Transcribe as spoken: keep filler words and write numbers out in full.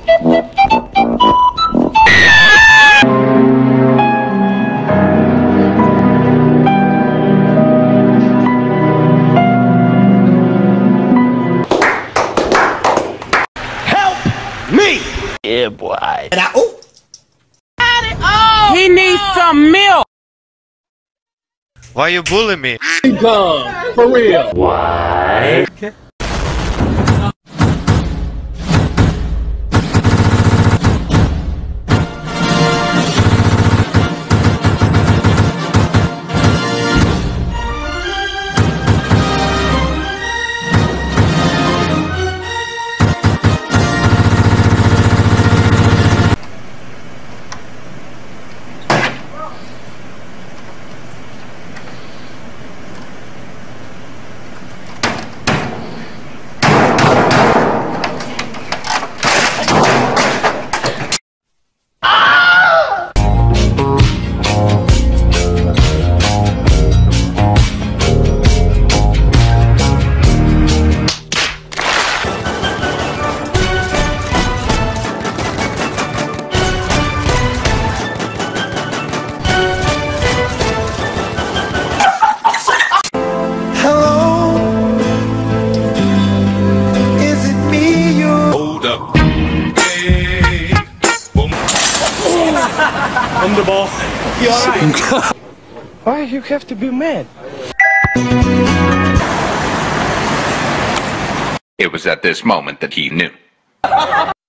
Me! Yeah, boy. And I, ooh. He needs some milk! Why you bully me? Gone, for real. Why? Okay. I'm the boss. You alright? Why you have to be mad? It was at this moment that he knew.